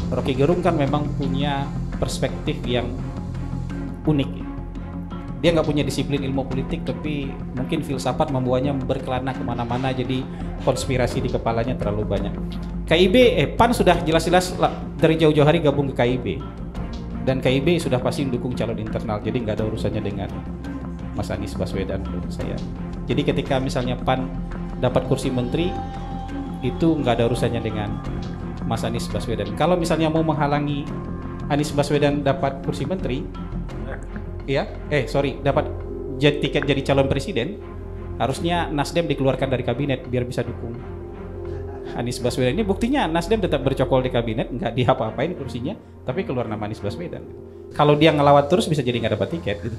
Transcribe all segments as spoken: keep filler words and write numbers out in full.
Rocky Gerung kan memang punya perspektif yang unik. Dia nggak punya disiplin ilmu politik, tapi mungkin filsafat membawanya berkelana kemana-mana, jadi konspirasi di kepalanya terlalu banyak. K I B, eh PAN sudah jelas-jelas dari jauh-jauh hari gabung ke K I B, dan K I B sudah pasti mendukung calon internal, jadi nggak ada urusannya dengan Mas Anies Baswedan menurut saya. Jadi ketika misalnya PAN dapat kursi menteri, itu nggak ada urusannya dengan Mas Anies Baswedan. Kalau misalnya mau menghalangi Anies Baswedan dapat kursi menteri, ya, eh sorry, dapat jet tiket jadi calon presiden, harusnya Nasdem dikeluarkan dari kabinet biar bisa dukung Anies Baswedan. Ini buktinya Nasdem tetap bercokol di kabinet, nggak diapa-apain kursinya, tapi keluar nama Anies Baswedan. Kalau dia ngelawat terus bisa jadi nggak dapat tiket gitu.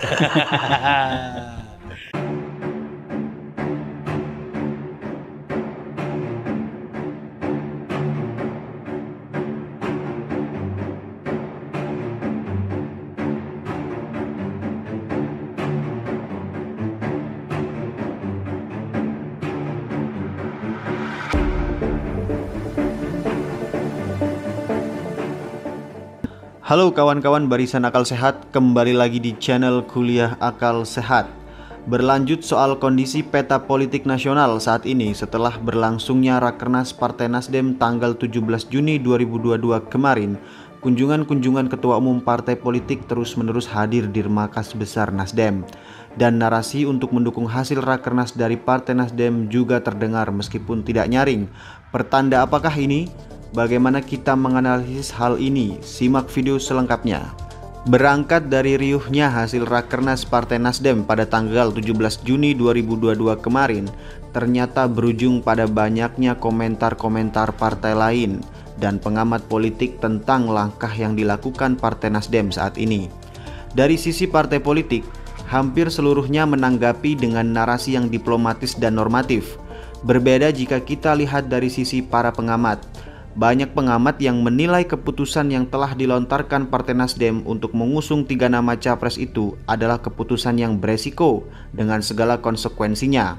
Halo kawan-kawan Barisan Akal Sehat, kembali lagi di channel Kuliah Akal Sehat. Berlanjut soal kondisi peta politik nasional saat ini setelah berlangsungnya Rakernas Partai Nasdem tanggal tujuh belas Juni dua ribu dua puluh dua kemarin, kunjungan-kunjungan ketua umum partai politik terus-menerus hadir di markas besar Nasdem. Dan narasi untuk mendukung hasil Rakernas dari Partai Nasdem juga terdengar meskipun tidak nyaring. Pertanda apakah ini? Bagaimana kita menganalisis hal ini? Simak video selengkapnya. Berangkat dari riuhnya hasil Rakernas Partai Nasdem pada tanggal tujuh belas Juni dua ribu dua puluh dua kemarin, ternyata berujung pada banyaknya komentar-komentar partai lain dan pengamat politik tentang langkah yang dilakukan Partai Nasdem saat ini. Dari sisi partai politik, hampir seluruhnya menanggapi dengan narasi yang diplomatis dan normatif. Berbeda jika kita lihat dari sisi para pengamat. Banyak pengamat yang menilai keputusan yang telah dilontarkan Partai Nasdem untuk mengusung tiga nama capres itu adalah keputusan yang beresiko dengan segala konsekuensinya.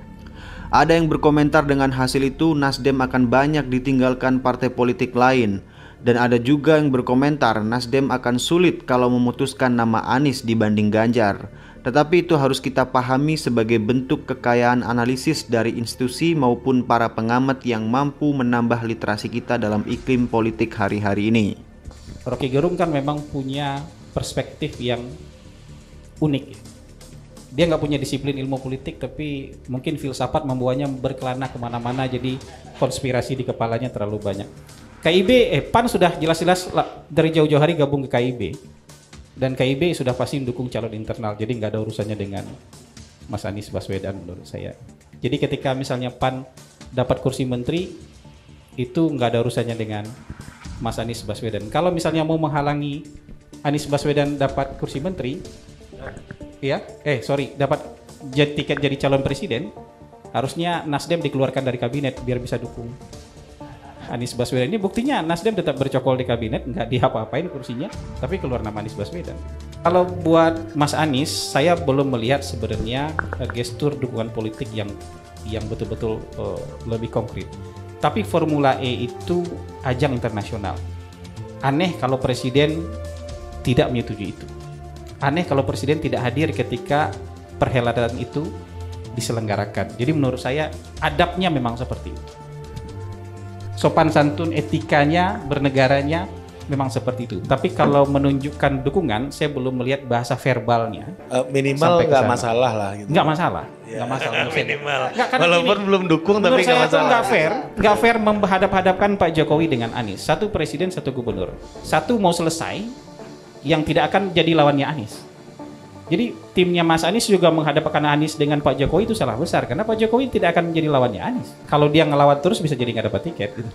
Ada yang berkomentar dengan hasil itu Nasdem akan banyak ditinggalkan partai politik lain, dan ada juga yang berkomentar Nasdem akan sulit kalau memutuskan nama Anies dibanding Ganjar. Tetapi itu harus kita pahami sebagai bentuk kekayaan analisis dari institusi maupun para pengamat yang mampu menambah literasi kita dalam iklim politik hari-hari ini. Rocky Gerung kan memang punya perspektif yang unik. Dia nggak punya disiplin ilmu politik, tapi mungkin filsafat membawanya berkelana kemana-mana, jadi konspirasi di kepalanya terlalu banyak. K I B, eh PAN sudah jelas-jelas dari jauh-jauh hari gabung ke K I B. Dan K I B sudah pasti mendukung calon internal, jadi nggak ada urusannya dengan Mas Anies Baswedan menurut saya. Jadi ketika misalnya PAN dapat kursi menteri, itu nggak ada urusannya dengan Mas Anies Baswedan. Kalau misalnya mau menghalangi Anies Baswedan dapat kursi menteri, ya, eh sorry, dapat jet tiket jadi calon presiden, harusnya Nasdem dikeluarkan dari kabinet biar bisa dukung Anies Baswedan. Ini buktinya Nasdem tetap bercokol di kabinet, nggak diapa-apain kursinya, tapi keluar nama Anies Baswedan. Kalau buat Mas Anies, saya belum melihat sebenarnya uh, gestur dukungan politik yang yang betul-betul uh, lebih konkret. Tapi Formula E itu ajang internasional. Aneh kalau presiden tidak menyetujui itu. Aneh kalau presiden tidak hadir ketika perhelatan itu diselenggarakan. Jadi menurut saya adabnya memang seperti itu. Sopan santun etikanya bernegaranya memang seperti itu. Tapi kalau menunjukkan dukungan, saya belum melihat bahasa verbalnya. Uh, minimal nggak masalah lah. Gitu. Nggak masalah, ya, nggak masalah. Minimal. Nggak, walaupun ini, belum dukung tapi nggak masalah. Nggak fair, nggak fair menghadap-hadapkan Pak Jokowi dengan Anies. Satu presiden, satu gubernur. Satu mau selesai, yang tidak akan jadi lawannya Anies. Jadi timnya Mas Anies juga menghadapkan Anies dengan Pak Jokowi itu salah besar, karena Pak Jokowi tidak akan menjadi lawannya Anies. Kalau dia ngelawat terus bisa jadi nggak dapat tiket. Gitu.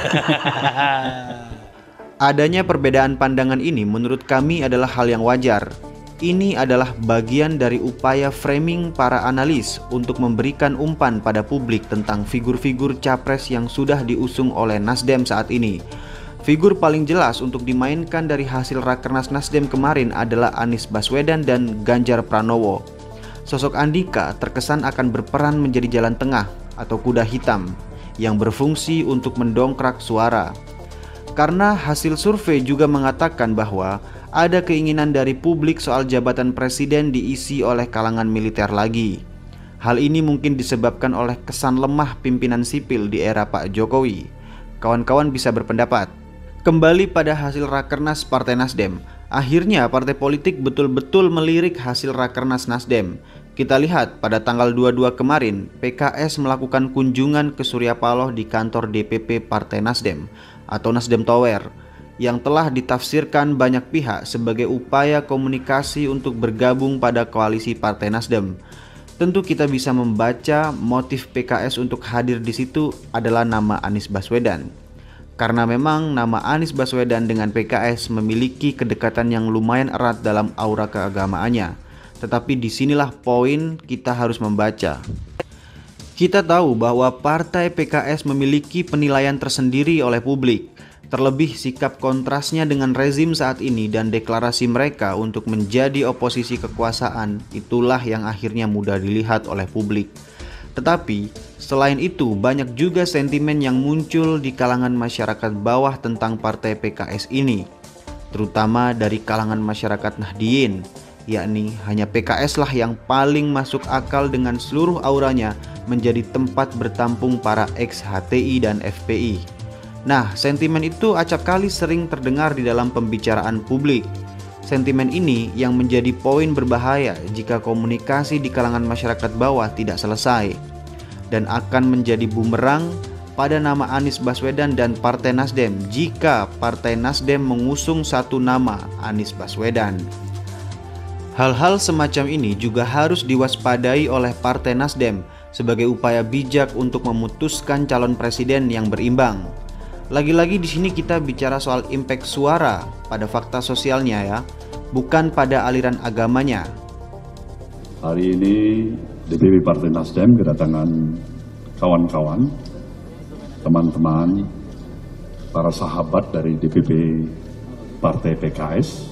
Adanya perbedaan pandangan ini menurut kami adalah hal yang wajar. Ini adalah bagian dari upaya framing para analis untuk memberikan umpan pada publik tentang figur-figur capres yang sudah diusung oleh Nasdem saat ini. Figur paling jelas untuk dimainkan dari hasil Rakernas Nasdem kemarin adalah Anies Baswedan dan Ganjar Pranowo. Sosok Andika terkesan akan berperan menjadi jalan tengah atau kuda hitam yang berfungsi untuk mendongkrak suara. Karena hasil survei juga mengatakan bahwa ada keinginan dari publik soal jabatan presiden diisi oleh kalangan militer lagi. Hal ini mungkin disebabkan oleh kesan lemah pimpinan sipil di era Pak Jokowi. Kawan-kawan bisa berpendapat. Kembali pada hasil Rakernas Partai Nasdem, akhirnya partai politik betul-betul melirik hasil Rakernas Nasdem. Kita lihat pada tanggal dua puluh dua kemarin, P K S melakukan kunjungan ke Surya Paloh di kantor D P P Partai Nasdem atau Nasdem Tower, yang telah ditafsirkan banyak pihak sebagai upaya komunikasi untuk bergabung pada koalisi Partai Nasdem. Tentu kita bisa membaca motif P K S untuk hadir di situ adalah nama Anies Baswedan. Karena memang nama Anies Baswedan dengan P K S memiliki kedekatan yang lumayan erat dalam aura keagamaannya. Tetapi disinilah poin kita harus membaca. Kita tahu bahwa partai P K S memiliki penilaian tersendiri oleh publik. Terlebih sikap kontrasnya dengan rezim saat ini dan deklarasi mereka untuk menjadi oposisi kekuasaan, itulah yang akhirnya mudah dilihat oleh publik. Tetapi selain itu banyak juga sentimen yang muncul di kalangan masyarakat bawah tentang partai P K S ini, terutama dari kalangan masyarakat Nahdien, yakni hanya P K S lah yang paling masuk akal dengan seluruh auranya menjadi tempat bertampung para ex H T I dan F P I. Nah, sentimen itu acap kali sering terdengar di dalam pembicaraan publik. Sentimen ini yang menjadi poin berbahaya jika komunikasi di kalangan masyarakat bawah tidak selesai, dan akan menjadi bumerang pada nama Anies Baswedan dan Partai Nasdem jika Partai Nasdem mengusung satu nama, Anies Baswedan. Hal-hal semacam ini juga harus diwaspadai oleh Partai Nasdem sebagai upaya bijak untuk memutuskan calon presiden yang berimbang. Lagi-lagi di sini kita bicara soal impact suara pada fakta sosialnya ya, bukan pada aliran agamanya. Hari ini D P P Partai Nasdem kedatangan kawan-kawan, teman-teman, para sahabat dari D P P Partai P K S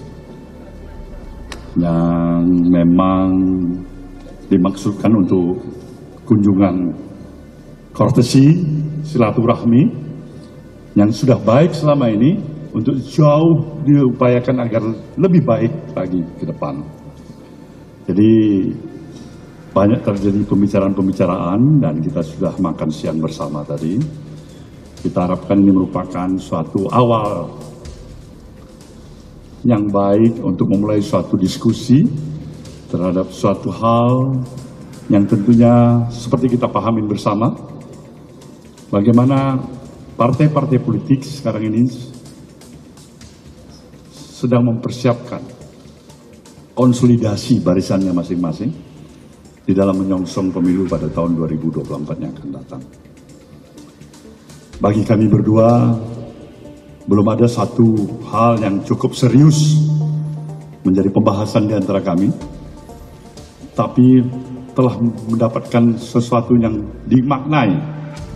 yang memang dimaksudkan untuk kunjungan kortesi silaturahmi yang sudah baik selama ini untuk jauh diupayakan agar lebih baik lagi ke depan. Jadi banyak terjadi pembicaraan-pembicaraan dan kita sudah makan siang bersama tadi. Kita harapkan ini merupakan suatu awal yang baik untuk memulai suatu diskusi terhadap suatu hal yang tentunya seperti kita pahamin bersama, bagaimana partai-partai politik sekarang ini sedang mempersiapkan konsolidasi barisannya masing-masing di dalam menyongsong pemilu pada tahun dua ribu dua puluh empat yang akan datang. Bagi kami berdua, belum ada satu hal yang cukup serius menjadi pembahasan di antara kami, tapi telah mendapatkan sesuatu yang dimaknai.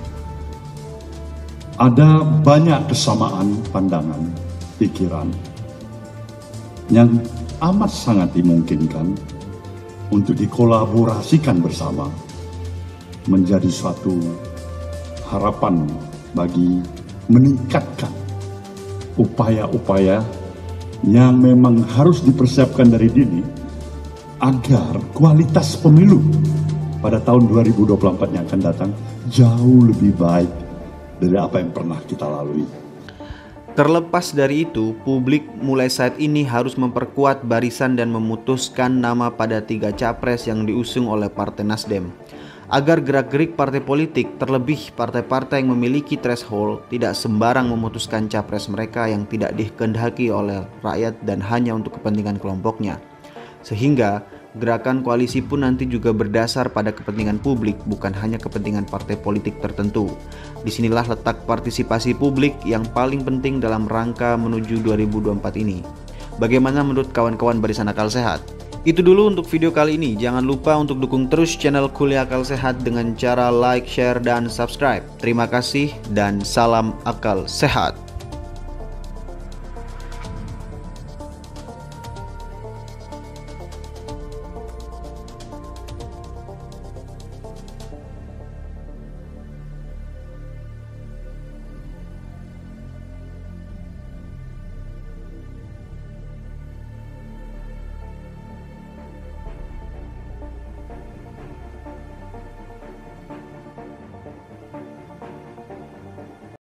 Ada banyak kesamaan pandangan, pikiran yang amat sangat dimungkinkan untuk dikolaborasikan bersama menjadi suatu harapan bagi meningkatkan upaya-upaya yang memang harus dipersiapkan dari dini agar kualitas pemilu pada tahun dua ribu dua puluh empat yang akan datang jauh lebih baik dari apa yang pernah kita lalui. Terlepas dari itu, publik mulai saat ini harus memperkuat barisan dan memutuskan nama pada tiga capres yang diusung oleh Partai Nasdem, agar gerak-gerik partai politik, terlebih partai-partai yang memiliki threshold, tidak sembarang memutuskan capres mereka yang tidak dikehendaki oleh rakyat dan hanya untuk kepentingan kelompoknya. Sehingga gerakan koalisi pun nanti juga berdasar pada kepentingan publik, bukan hanya kepentingan partai politik tertentu. Disinilah letak partisipasi publik yang paling penting dalam rangka menuju dua ribu dua puluh empat ini. Bagaimana menurut kawan-kawan Barisan Akal Sehat? Itu dulu untuk video kali ini. Jangan lupa untuk dukung terus channel Kuliah Akal Sehat dengan cara like, share, dan subscribe. Terima kasih dan salam akal sehat.